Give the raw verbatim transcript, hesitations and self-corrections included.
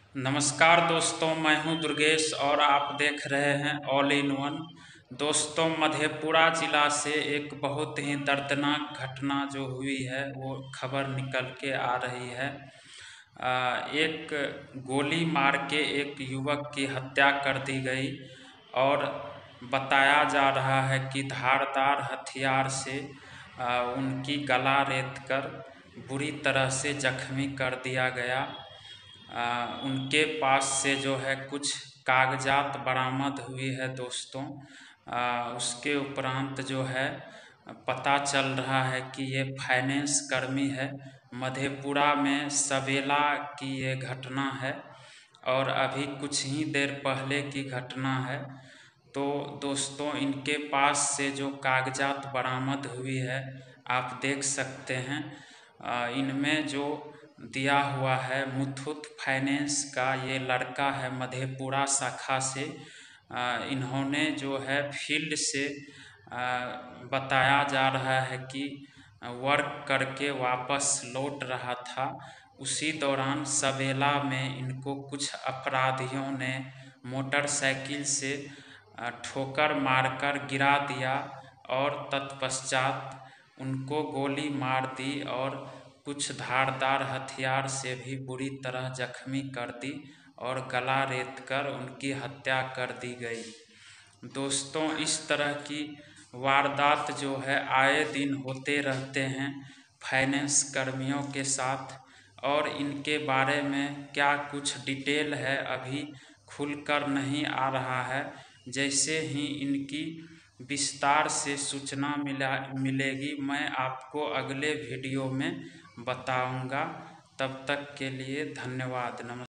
नमस्कार दोस्तों, मैं हूं दुर्गेश और आप देख रहे हैं ऑल इन वन। दोस्तों, मधेपुरा ज़िला से एक बहुत ही दर्दनाक घटना जो हुई है वो खबर निकल के आ रही है। आ, एक गोली मार के एक युवक की हत्या कर दी गई और बताया जा रहा है कि धारदार हथियार से आ, उनकी गला रेत कर बुरी तरह से जख्मी कर दिया गया। आ, उनके पास से जो है कुछ कागजात बरामद हुई है दोस्तों। आ, उसके उपरांत जो है पता चल रहा है कि ये फाइनेंस कर्मी है। मधेपुरा में सवेला की ये घटना है और अभी कुछ ही देर पहले की घटना है। तो दोस्तों, इनके पास से जो कागजात बरामद हुई है आप देख सकते हैं। इनमें जो दिया हुआ है मुथूट फाइनेंस का ये लड़का है मधेपुरा शाखा से। आ, इन्होंने जो है फील्ड से आ, बताया जा रहा है कि वर्क करके वापस लौट रहा था। उसी दौरान सवेला में इनको कुछ अपराधियों ने मोटरसाइकिल से ठोकर मारकर गिरा दिया और तत्पश्चात उनको गोली मार दी और कुछ धारदार हथियार से भी बुरी तरह जख्मी कर दी और गला रेत कर उनकी हत्या कर दी गई। दोस्तों, इस तरह की वारदात जो है आए दिन होते रहते हैं फाइनेंस कर्मियों के साथ, और इनके बारे में क्या कुछ डिटेल है अभी खुलकर नहीं आ रहा है। जैसे ही इनकी विस्तार से सूचना मिला मिलेगी मैं आपको अगले वीडियो में बताऊंगा। तब तक के लिए धन्यवाद। नमस्कार।